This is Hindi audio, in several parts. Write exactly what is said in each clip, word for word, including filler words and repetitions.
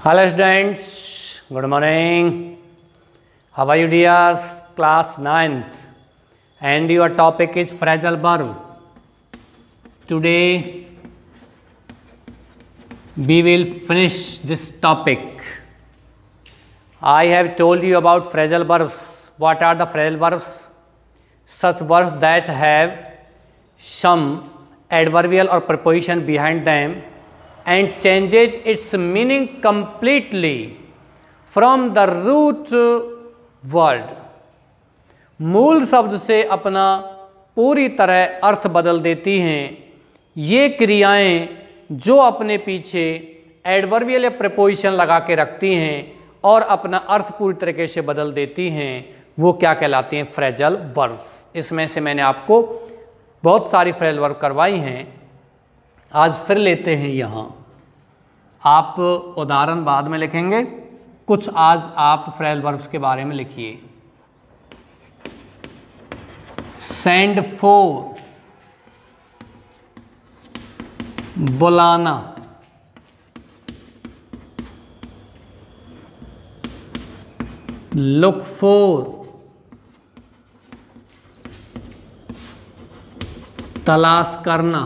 Hello students, good morning. How are you dears? Class ninth and your topic is phrasal verb. Today we will finish this topic. I have told you about phrasal verbs. What are the phrasal verbs? Such verbs that have some adverbial or preposition behind them and changes its meaning completely from the root word. मूल शब्द से अपना पूरी तरह अर्थ बदल देती हैं ये क्रियाएं जो अपने पीछे एडवर्बियल या प्रीपोजिशन लगा के रखती हैं और अपना अर्थ पूरी तरीके से बदल देती हैं, वो क्या कहलाती हैं? Phrasal verbs. इसमें से मैंने आपको बहुत सारी फ्रेजल वर्ब करवाई हैं, आज फिर लेते हैं। यहाँ आप उदाहरण बाद में लिखेंगे, कुछ आज आप फ्रेजल वर्ब्स के बारे में लिखिए। सेंड फॉर, बुलाना। लुक फॉर, तलाश करना।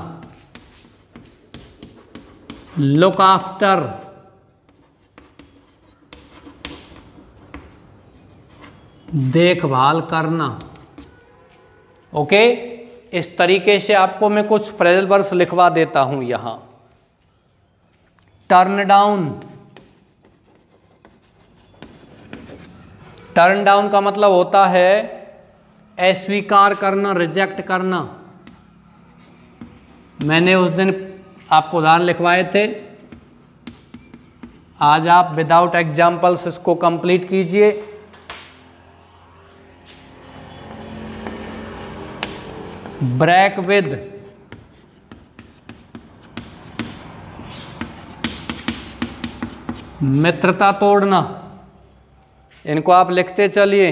लुक आफ्टर, देखभाल करना। ओके, इस तरीके से आपको मैं कुछ फ्रेजल वर्ब्स लिखवा देता हूं। यहां टर्न डाउन, टर्न डाउन का मतलब होता है अस्वीकार करना, रिजेक्ट करना। मैंने उस दिन आपको उदाहरण लिखवाए थे, आज आप विदाउट एग्जाम्पल्स इसको कंप्लीट कीजिए। ब्रेक विद, मित्रता तोड़ना। इनको आप लिखते चलिए।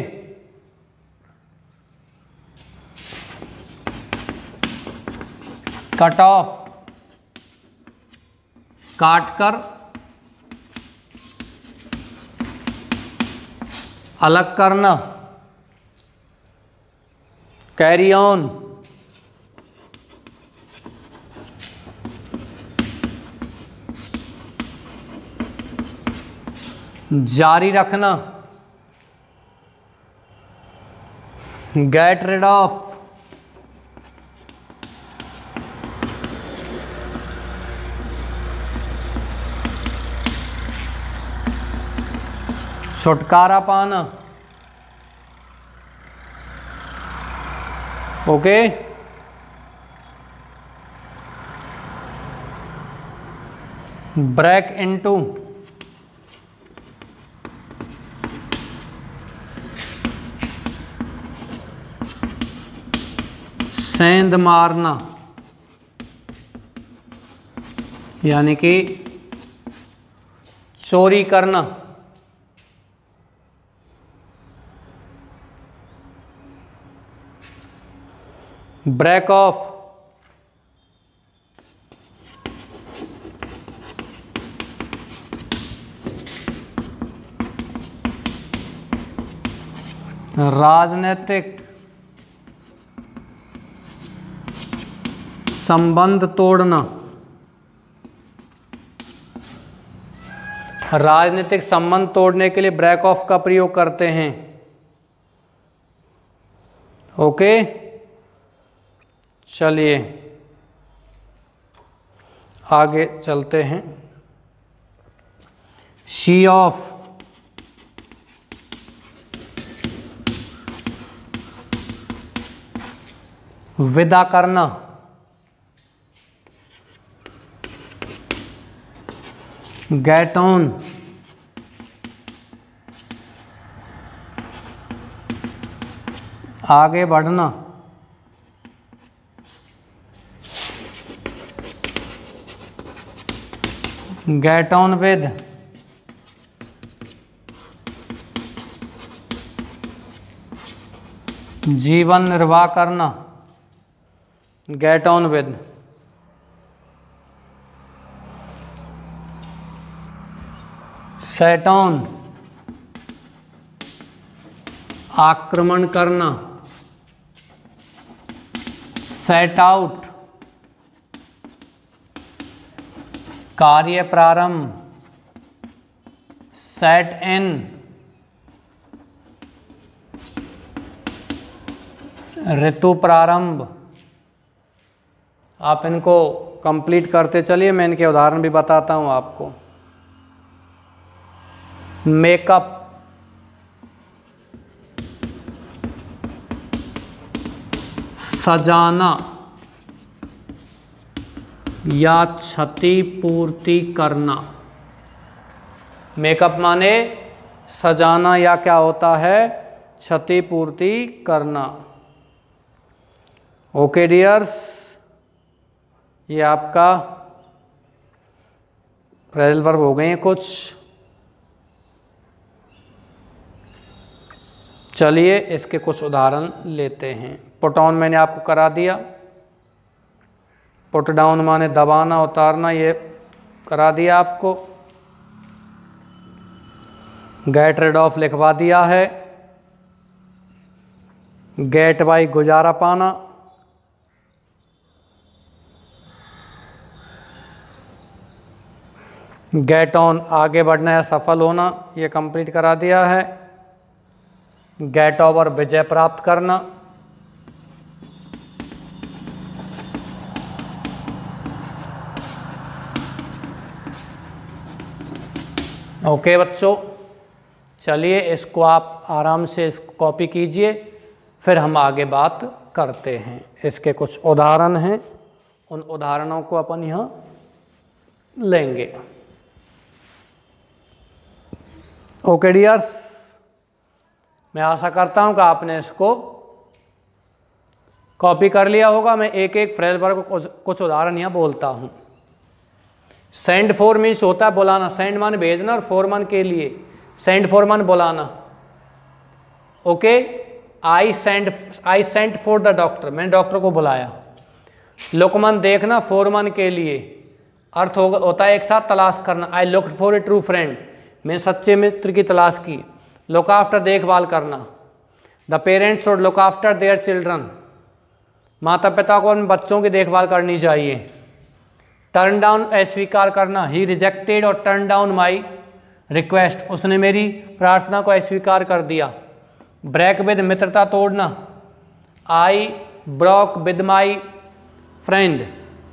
कट ऑफ, काट कर, अलग करना। कैरी ऑन, जारी रखना। गेट रिड ऑफ, छुटकारा पाना। ओके, ब्रेक इनटू, सेंध मारना, यानी कि चोरी करना। ब्रेक ऑफ, राजनीतिक संबंध तोड़ना। राजनीतिक संबंध तोड़ने के लिए ब्रेक ऑफ का प्रयोग करते हैं। ओके, चलिए आगे चलते हैं। शी ऑफ, विदा करना। गेट ऑन, आगे बढ़ना। गेट ऑन विद, जीवन निर्वाह करना। Get on with, set on आक्रमण करना, सेट आउट कार्य प्रारंभ, सेट इन ऋतु प्रारंभ। आप इनको कंप्लीट करते चलिए, मैं इनके उदाहरण भी बताता हूं आपको। मेकअप, सजाना या क्षतिपूर्ति करना। मेकअप माने सजाना या क्या होता है, क्षतिपूर्ति करना। ओके डियर्स, ये आपका फ्रेजल वर्ब हो गए हैं कुछ। चलिए इसके कुछ उदाहरण लेते हैं। पुट ऑन मैंने आपको करा दिया, पुट डाउन माने दबाना उतारना, ये करा दिया आपको। गेट रेड ऑफ लिखवा दिया है। गेट बाई गुजारा पाना। गेट ऑन आगे बढ़ना या सफल होना, ये कंप्लीट करा दिया है। गेट ओवर विजय प्राप्त करना। ओके बच्चों, चलिए इसको आप आराम से इसको कॉपी कीजिए, फिर हम आगे बात करते हैं। इसके कुछ उदाहरण हैं, उन उदाहरणों को अपन यहाँ लेंगे। ओके डियर्स, मैं आशा करता हूँ कि आपने इसको कॉपी कर लिया होगा। मैं एक एक फ्रेज वर्ब को कुछ उदाहरण यहाँ बोलता हूँ। सेंड फॉर मीन्स होता है बुलाना, सेंड मान भेजना और फॉर मान के लिए, सेंड फॉर मान बुलाना। Okay, I send I sent for the doctor, मैंने डॉक्टर को बुलाया। लुक मान देखना, फॉर मान के लिए, अर्थ हो, होता है एक साथ तलाश करना। I looked for a true friend, मैंने सच्चे मित्र की तलाश की। लुक आफ्टर देखभाल करना। The parents should look after their children, माता पिता को अपने बच्चों की देखभाल करनी चाहिए। टर्न डाउन अस्वीकार करना, ही रिजेक्टेड और टर्न डाउन माई रिक्वेस्ट, उसने मेरी प्रार्थना को अस्वीकार कर दिया। ब्रेक विद मित्रता तोड़ना। I broke with my friend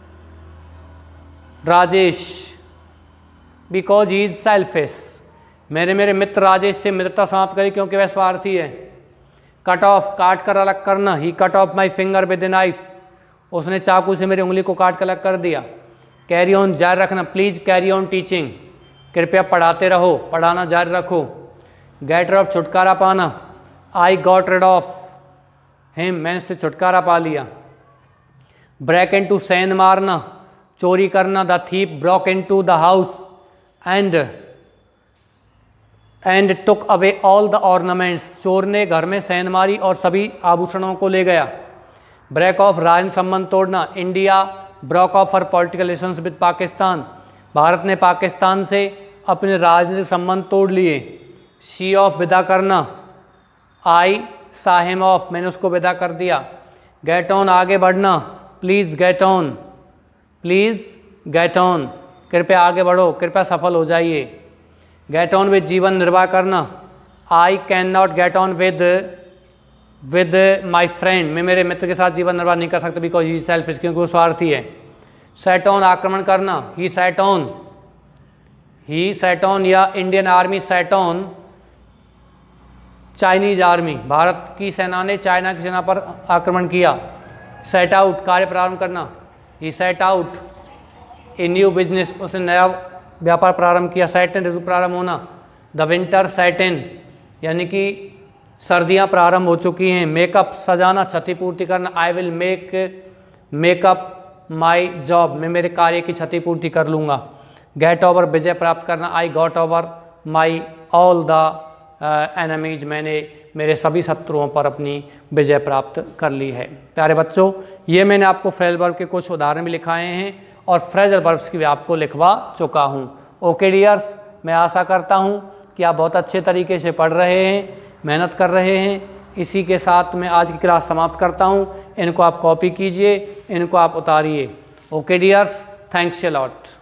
Rajesh because he is selfish, मैंने मेरे मित्र राजेश से मित्रता समाप्त करी क्योंकि वह स्वार्थी है। कट ऑफ काट कर अलग करना। He cut off my finger with a knife, उसने चाकू से मेरी उंगली को काट कर अलग कर दिया। कैरी ऑन जारी रखना, प्लीज कैरी ऑन टीचिंग, कृपया पढ़ाते रहो, पढ़ाना जारी रखो। गेट रेड ऑफ छुटकारा पाना। I got rid of him, मैंने इससे छुटकारा पा लिया। ब्रेक इन टू सेंध मारना, चोरी करना। The thief broke into the house and and took away all the ornaments, चोर ने घर में सेंध मारी और सभी आभूषणों को ले गया। ब्रेक ऑफ राजनीतिक संबंध तोड़ना। India broke off her political relations with Pakistan, Bharat ने पाकिस्तान से अपने राजनीतिक संबंध तोड़ लिए। शी ऑफ विदा करना। आई सा हिम ऑफ, मैंने उसको विदा कर दिया। गेट ऑन आगे बढ़ना। Please get on, please get on, कृपया आगे बढ़ो, कृपया सफल हो जाइए। गेट ऑन विद जीवन निर्वाह करना। I can not get on with with my friend, मैं मेरे मित्र के साथ जीवन निर्वाह नहीं कर सकता बिकॉज ही सेल्फिश, क्योंकि वो स्वार्थी है। सेट ऑन आक्रमण करना। He set on he set on या Indian army set on Chinese army, Bharat की सेना ने चाइना की सेना पर आक्रमण किया। सेट आउट कार्य प्रारंभ करना। He set out a new business, उसने नया व्यापार प्रारंभ किया। सेट इन ऋतु प्रारंभ होना। द विंटर सेट इन, यानी कि सर्दियां प्रारंभ हो चुकी हैं। मेकअप सजाना, क्षतिपूर्ति करना। I will make make up my job, मैं मेरे कार्य की क्षतिपूर्ति कर लूँगा। गेट ओवर विजय प्राप्त करना। I got over my all the enemies, मैंने मेरे सभी शत्रुओं पर अपनी विजय प्राप्त कर ली है। प्यारे बच्चों, ये मैंने आपको फ्रेजल वर्ब के कुछ उदाहरण भी लिखाए हैं और फ्रेजल वर्ब्स की भी आपको लिखवा चुका हूँ। ओके डियर्स, मैं आशा करता हूँ कि आप बहुत अच्छे तरीके से पढ़ रहे हैं, मेहनत कर रहे हैं। इसी के साथ मैं आज की क्लास समाप्त करता हूँ। इनको आप कॉपी कीजिए, इनको आप उतारिए। Okay dears, thanks a lot.